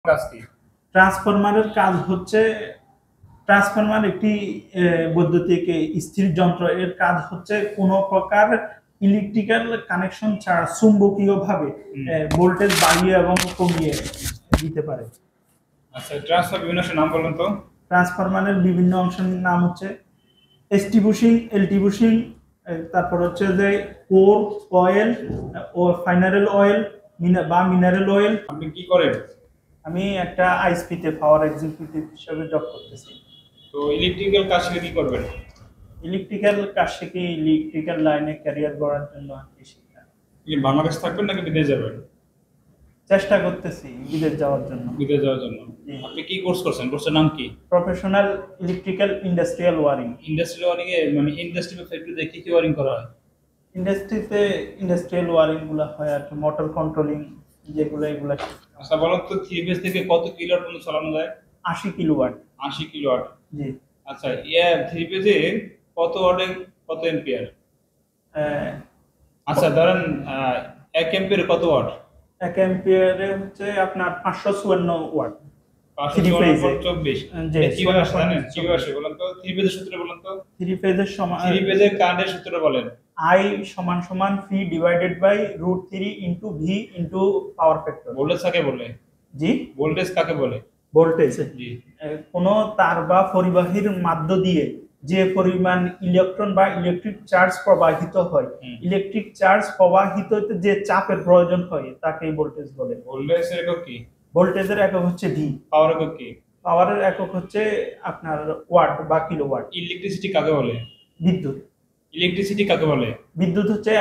কাজ কি? ট্রান্সফরমারের কাজ হচ্ছে ট্রান্সফরমার একটি বৈদ্যুতিক স্থির যন্ত্র। এর কাজ হচ্ছে কোনো প্রকার ইলেকট্রিক্যাল কানেকশন ছাড়া চুম্বকীয়ভাবে ভোল্টেজ বাড়িয়ে এবং কমিয়ে দিতে পারে। আচ্ছা, ট্রান্সফার বিভিন্ন নাম বলুন তো। ট্রান্সফরমারের বিভিন্ন অংশের নাম হচ্ছে এসটি বুশিং, এলটি বুশিং, তারপর হচ্ছে যে কোর, কয়েল ও ফাইনারেল অয়েল বা মিনারেল অয়েল। আপনি কি করেন? আমি একটা আইএসপিতে পাওয়ার এক্সিকিউটিভ হিসেবে জব করতেছি। তো ইলেকট্রিক্যাল কাজ শিখে কি করবেন? ইলেকট্রিক্যাল কাজ শিখে ইলেকট্রিক্যাল লাইনে ক্যারিয়ার গড়ার জন্য আর কি শিখা। কি বাংলাদেশ থাকবেন নাকি বিদেশ যাবেন? চেষ্টা করতেছি বিদেশ যাওয়ার জন্য। বিদেশ যাওয়ার জন্য। আপনি কি কোর্স করছেন? কোর্সের নাম কি? Professional electrical industrial wiring. Industrial wiring এ মানে ইন্ডাস্ট্রি বা ফ্যাক্টরিতে কি ওয়ারিং করা হয়? ইন্ডাস্ট্রিতে ইন্ডাস্ট্রিয়াল ওয়ারিং গুলো হয় আর কি, মোটর কন্ট্রোলিং যেগুলো এগুলো। আচ্ছা বলুন তো, 3 ফেজ থেকে কত কিলোওয়াট পর্যন্ত চালানো যায়? 80 কিলোওয়াট। 80 কিলোওয়াট। জি। আচ্ছা, 3 ফেজে কত ওয়াটে কত এম্পিয়ার? আচ্ছা ধরেন 1 এম্পিয়ার কত ওয়াট? 1 এম্পিয়ারে হচ্ছে আপনার 554 ওয়াট। 554 কিভাবে আসে জানেন? কিভাবে আসে বলেন তো? 3 ফেজের সূত্র বলেন তো। 3 ফেজের সমান 3 ফেজের কারেন্টের সূত্র বলেন। I সমান P divided by √3 into V into power factor. Voltage কাকে বলে? জি, ভোল্টেজ কাকে বলে? ভোল্টেজ জি। কোন তার বা পরিবাহীর মাধ্য দিয়ে যে পরিমাণ ইলেকট্রন বা ইলেকট্রিক চার্জ প্রবাহিত হয়, ইলেকট্রিক চার্জ প্রবাহিত হতে যে চাপের প্রয়োজন হয় তাকেই ভোল্টেজ বলে। ভোল্টেজের একক কি? ভোল্টেজের একক হচ্ছে ভি। পাওয়ার একক কি? পাওয়ারের একক হচ্ছে আপনার ওয়াট বা কিলোওয়াট। ইলেকট্রিসিটি কাকে বলে? বিদ্যুৎ। ইলেকট্রিসিটি কাকে বলে? বিদ্যুৎ হচ্ছে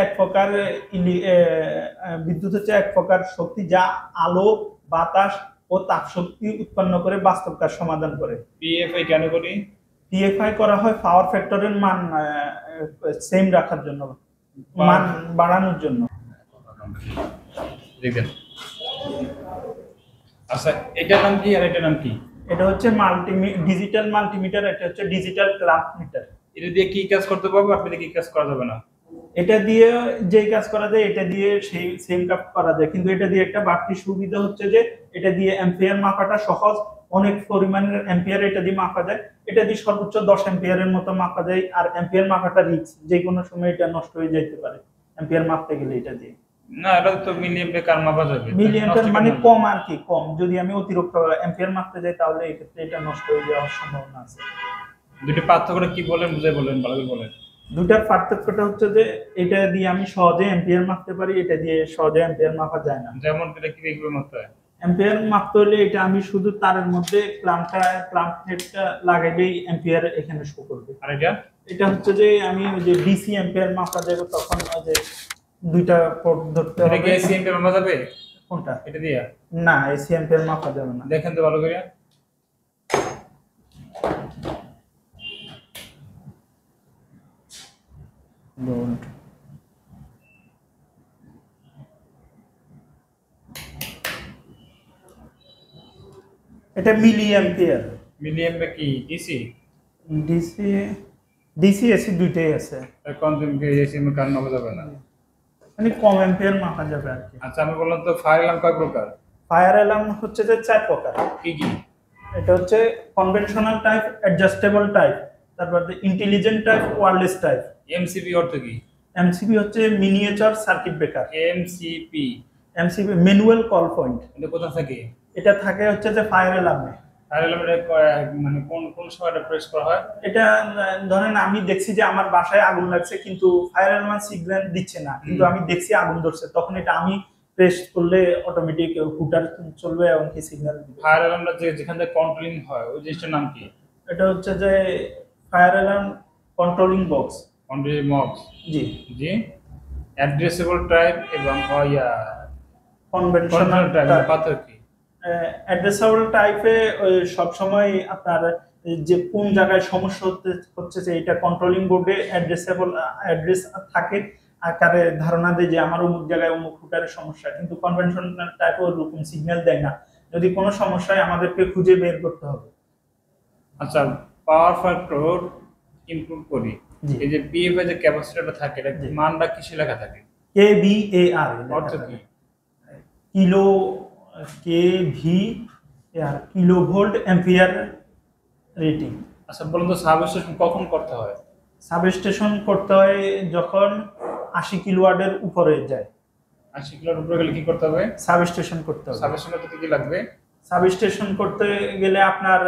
এক প্রকার শক্তি যা আলো, বাতাস ও তাপ শক্তি উৎপন্ন করে বাস্তব কাজ সমাধান করে। পিএফআই কেন করি? পিএফআই করা হয় পাওয়ার ফ্যাক্টরের মান সেম রাখার জন্য, মান বাড়ানোর জন্য। দেখেন। আচ্ছা, এটার নাম কি আর এটার নাম কি? এটা হচ্ছে ডিজিটাল মাল্টিমিটার, এটা হচ্ছে ডিজিটাল ক্লাম্প মিটার। এটা দিয়ে কি কাজ করতে পারবো, আপনি কি কাজ করা যাবে না? এটা দিয়ে যেই কাজ করা যায় এটা দিয়ে সেই সেম কাজ করা যায়, কিন্তু এটা দিয়ে একটা বাড়তি সুবিধা হচ্ছে যে এটা দিয়ে অ্যাম্পিয়ার মাপাটা সহজ, অনেক পরিমাণের অ্যাম্পিয়ার এটা দিয়ে মাপা যায়। এটা দিয়ে সর্বোচ্চ 10 অ্যাম্পিয়ারের মতো মাপা যায়। আর অ্যাম্পিয়ার মাপাটা রিস্ক, যে কোনো সময় এটা নষ্ট হয়ে যেতে পারে অ্যাম্পিয়ার মাপতে গেলে। এটা দিয়ে না, এটা তো মিলি অ্যাম্পিয়ার মাপা যাবে। মিলি অ্যাম্পিয়ার মানে কম আর কি, কম। যদি আমি অতিরিক্ত অ্যাম্পিয়ার মাপতে যাই তাহলে এক্ষেত্রে এটা নষ্ট হয়ে যাওয়ার সম্ভাবনা আছে। দুটো পার্থক্যটা কি বলেন, বুঝাই বলেন, ভালো করে বলেন। দুটার পার্থক্যটা হচ্ছে যে এটা দিয়ে আমি সহজে অ্যাম্পিয়ার মাপতে পারি, এটা দিয়ে সহজে অ্যাম্পিয়ার মাপা যায় না। যেমন এটা কি দেখবে মাপতে হয়? অ্যাম্পিয়ার মাপতে হলে এটা আমি শুধু তারের মধ্যে ক্লাম্প হেডটা লাগাইলেই অ্যাম্পিয়ার এখানে শো করবে। আর এটা হচ্ছে যে আমি ওই যে ডিসি অ্যাম্পিয়ার মাপা যাবে, তখন ওই যে দুইটা পোর্ট ধরতে হবে। এটা কি এসি অ্যাম্পিয়ার মাপা যাবে? কোনটা? এটা দিয়ে না, এসি অ্যাম্পিয়ার মাপা যাবে না। দেখেন তো ভালো করে। ভোল্ট। এটা মিলি অ্যাম্পিয়ার। মিলি অ্যাম্পিয়ার কি ডিসি? ডিসি ডিসি এসি দুইটাই আছে। কোন দিন এসি এর কারণ মাপা যাবে না, মানে কম অ্যাম্পিয়ার মাপা যাবে আর কি। আচ্ছা আমি বললাম তো, ফায়ার অ্যালার্ম কয় প্রকার? ফায়ার অ্যালার্ম হচ্ছে যে 4 প্রকার। কি কি? এটা হচ্ছে কনভেনশনাল টাইপ, অ্যাডজাস্টেবল টাইপ, তারপর intelligent type, wireless type. MCP অর্থ কি? এমসিপি হচ্ছে miniature circuit breaker. MCP manual call point. এটা কোথা থাকে? এটা থাকে হচ্ছে যে ফায়ার অ্যালার্মে। ফায়ার অ্যালার্মে মানে কোন কোন সময়টা প্রেস করা হয়? এটা ধরেন আমি দেখছি যে আমার বাসায় আগুন লাগছে, কিন্তু ফায়ার অ্যালার্ম সিগন্যাল দিচ্ছে না, কিন্তু আমি দেখছি আগুন ধরছে, তখন এটা আমি প্রেস করলে অটোমেটিক হুটার চলবে এবং কি সিগন্যাল দিবে। ফায়ার অ্যালার্মটা যেখান থেকে কন্ট্রোলিং হয় ওই জিনিসটার নাম কি? এটা হচ্ছে যে fire alarm controlling box. Controlling box. জি জি। অ্যাড্রেসেবল টাইপ এবং কনভেনশনাল টাইপ টাইপ। পার্থক্য কি? অ্যাড্রেসেবল টাইপে সব সময় আপনার যে কোন জায়গায় সমস্যা হচ্ছে যে এটা কন্ট্রোলিং বোর্ডে অ্যাড্রেস থাকে, আকারে ধারণা দেয় যে আমার অমুক জায়গায় অমুক হুটারের সমস্যা, কিন্তু কনভেনশনাল টাইপে ওরকম সিগন্যাল দেয় না। যদি কোনো সমস্যায় আমাদেরকে খুঁজে বের করতে হবে। আচ্ছা, পাওয়ার ফ্যাক্টর ইমপ্রুভ করি, এই যে পিএফআই যে ক্যাপাসিটরটা থাকে এটা মানটা কিসে লেখা থাকে? কেভিএআর অর্থ কি? Kilo, KV kilovolt ampere rating. আচ্ছা বলুন তো সাবস্টেশন কখন করতে হয়? সাবস্টেশন করতে হয় যখন 80 কিলোওয়াটের উপরে যায়, 80 কিলোর উপরে গেলে কি করতে হবে? সাবস্টেশন করতে হবে। সাবস্টেশন করতে কি লাগবে? সাবস্টেশন করতে গেলে আপনার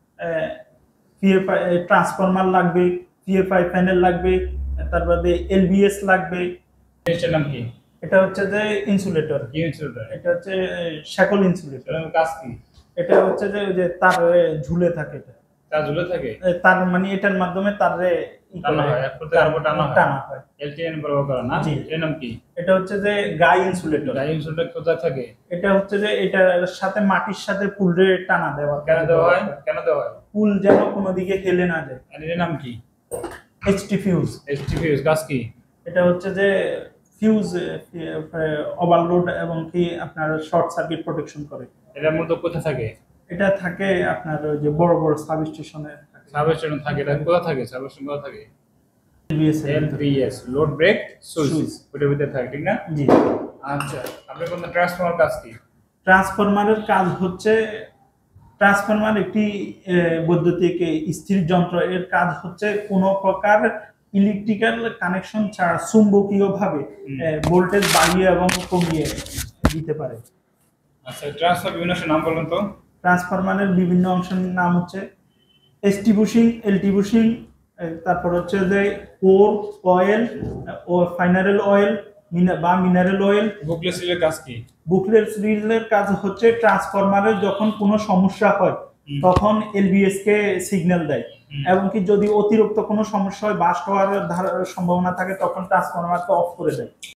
ট্রান্সফরমার লাগবে, পিএফআই প্যানেল লাগবে, তারপরে এলবিএস লাগবে। এটার নাম কি? এটা হচ্ছে যে ইনসুলেটর, কি ইনসুলেটর? এটা হচ্ছে শাকল ইনসুলেটর। এটার কাজ কি? এটা হচ্ছে যে ওই যে তার ঝুলে থাকে, এটা কাজ ঝুলে থাকে? তার মানে এটার মাধ্যমে তারে টানা হয়, এক প্রতি আরেকবার টানা হয়। এলটিএন ব্যবহার করা না? জি। এর নাম কি? এটা হচ্ছে যে গাই ইনসুলেটর। গাই ইনসুলেটর কোথায় থাকে? এটা হচ্ছে যে এটার সাথে মাটির সাথে পুলরে টানা দেওয়া। কেন দেওয়া হয়? কেন দেওয়া হয়? পুল যেন কোনো দিকে হেলে না যায়। আর এর নাম কি? HT fuse. এইচটি ফিউজ কাজ কি? এটা হচ্ছে যে ফিউজ ওভারলোড এবং কি আপনার শর্ট সার্কিট প্রোটেকশন করে। এটার মধ্যে কোথায় থাকে? এটা থাকে আপনার ওই যে বড় বড় সাবস্টেশনে। সাবস্টেশন থাকে, এটা কোথায় থাকে? সাবস্টেশন কোথায় থাকে? LBS LBS load break switch, ওটার ভিতরে থাকে, ঠিক না? জি। আচ্ছা আপনি কোন ট্রান্সফরমার কাজ কি? ট্রান্সফরমারের কাজ হচ্ছে, ট্রান্সফরমার একটি বৈদ্যুতিক স্থির যন্ত্র। এর কাজ হচ্ছে কোনো প্রকার ইলেকট্রিক্যাল কানেকশন ছাড়া চুম্বকীয়ভাবে ভোল্টেজ বাড়িয়ে এবং কমিয়ে দিতে পারে। আচ্ছা ট্রান্সফরমার বিভিন্ন নাম বলুন তো। ট্রান্সফরমারের বিভিন্ন অংশের নাম হচ্ছে এসটি বুশিং, এলটি বুশিং, তারপর হচ্ছে যে কোর অয়েল ও ফাইনারেল অয়েল বা মিনারেল অয়েল। বুকলেট সিলের কাজ কি? বুকলেট রিলের কাজ হচ্ছে ট্রান্সফরমারের যখন কোনো সমস্যা হয় তখন এলবিএস কে সিগন্যাল দেয়, এবং কি যদি অতিরিক্ত কোনো সমস্যা হয়, বাস্ট হওয়ার সম্ভাবনা থাকে, তখন ট্রান্সফরমারকে অফ করে দেয়।